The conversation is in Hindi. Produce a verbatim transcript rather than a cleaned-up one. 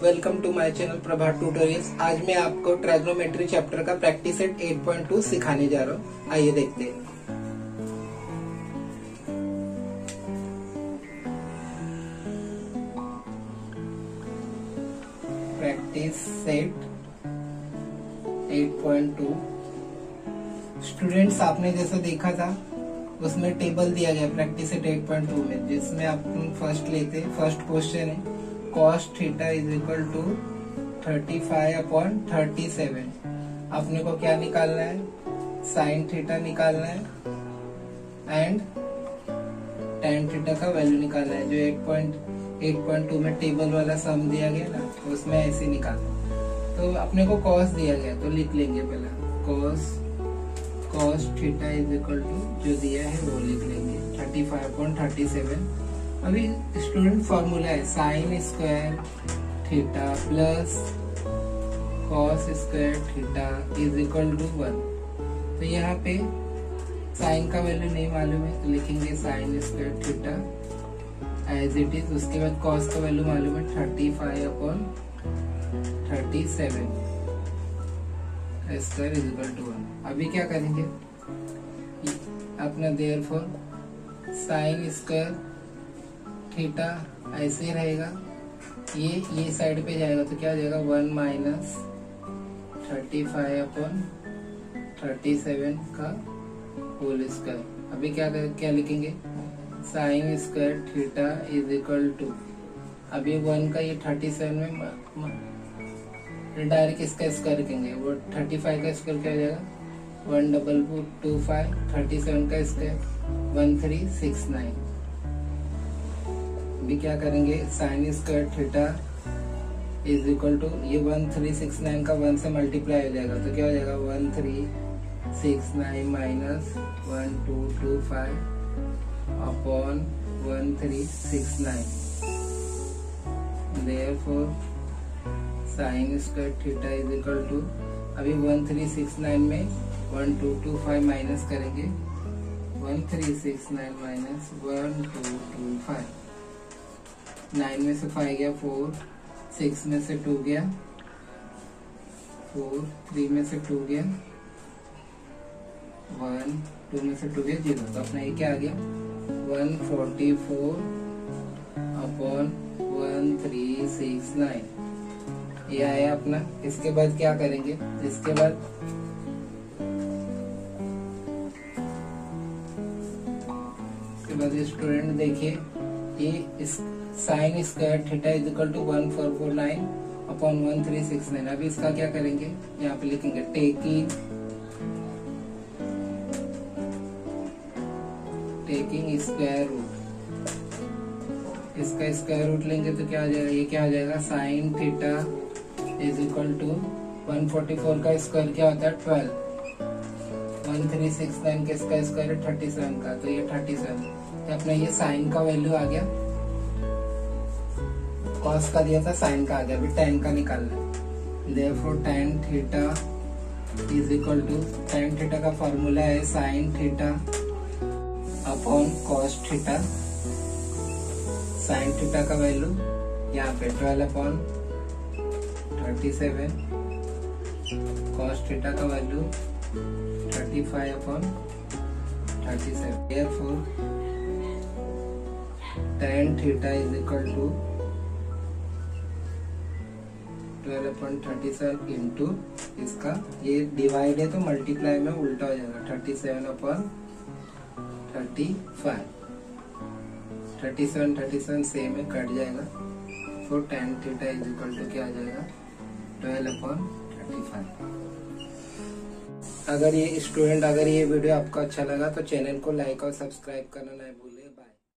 Welcome to my channel Prabhat tutorials. आज मैं आपको ट्राइगोनोमेट्री चैप्टर का practice set eight point two सिखाने जा रहा हूँ। आइए देखते हैं। Practice set eight point two. Students, आपने जैसा देखा था उसमें टेबल दिया गया practice set eight point two में, जिसमें अपन फर्स्ट लेते हैं। फर्स्ट क्वेश्चन है cos theta is equal to thirty five upon thirty seven. अपने को क्या निकालना है? साइन थीटा निकालना है एंड tan थीटा का वैल्यू निकालना है। जो एट पॉइंट टू में टेबल वाला सम दिया गया ना, उसमें ऐसे निकालना। तो अपने को cos दिया गया तो लिख लेंगे पहले cos cos theta is equal to जो दिया है वो लिख लेंगे thirty five upon thirty seven. अभी स्टूडेंट फॉर्मूला है sine square theta plus cos square theta is equal to one. तो यहाँ पे साइन का वैल्यू नहीं मालूम है तो लिखेंगे sine square theta as it is. उसके बाद कॉस का वैल्यू मालूम है thirty five upon thirty seven square is equal to one. अभी क्या करेंगे अपना देयरफॉर साइन स्क्वायर थीटा ऐसे रहेगा, ये ये साइड पे जाएगा तो क्या हो जाएगा one minus thirty five upon thirty seven का होल स्क्वायर। अभी क्या क्या लिखेंगे sine square theta is equal to, अभी वन का ये थर्टी सेवन में डायरेक्ट इसका स्क्वायर लिखेंगे, वो थर्टी फाइव का स्क्वायर क्या हो जाएगा one double two five, thirty seven का square one three six nine. अभी क्या करेंगे sine square theta is equal to ये वन थ्री सिक्स नाइन का वन से मल्टीप्लाई हो जाएगा तो क्या हो जाएगा one three six nine minus one two two five upon one three six nine. Therefore sine square theta is equal to, अभी वन थ्री सिक्स नाइन में one two two five minus करेंगे one three six nine minus one two two five. Nine में से फाइव गया फोर, सिक्स में से टू गया फोर, थ्री में से टू गया वन, टू में से टू गया जीरो। तो अपना ये क्या आ गया one forty four upon one three six nine, ये आया अपना। इसके बाद क्या करेंगे, इसके बाद इसके बाद स्टूडेंट देखिए ये इस sine square theta is equal to one four four nine upon one three six nine. अभी इसका क्या करेंगे, यहाँ पे लिखेंगे टेकिंग टेकिंग स्क्वायर रूट। इसका स्क्वायर रूट लेंगे तो क्या हो जाएगा, ये क्या हो जाएगा sine theta is equal to one forty four का स्क्वायर क्या होता है twelve, one three six nine के इसका स्क्वायर है थर्टी सेवन का तो ये थर्टी सेवन। तो अपना ये साइन का वैल्यू आ गया, कॉस का दिया था साइन का आ गया, अभी tan का निकालना है। Therefore tan theta is equal to, tan theta का फॉर्मूला है sine theta upon cos theta. Sine theta का वैल्यू यहाँ पे twelve upon thirty seven, cos theta का value thirty five upon thirty seven. Therefore tan theta is equal to twelve upon thirty seven into इसका ये डिवाइड है तो मल्टीप्लाई में उल्टा हो जाएगा thirty seven upon thirty five. Thirty seven thirty seven same है कट जाएगा, तो tan theta is equal to क्या आ जाएगा ट्वेल्व अपॉन थर्टी फाइव। अगर ये स्टूडेंट अगर ये वीडियो आपको अच्छा लगा तो चैनल को लाइक और सब्सक्राइब करना ना भूलिए। बाय।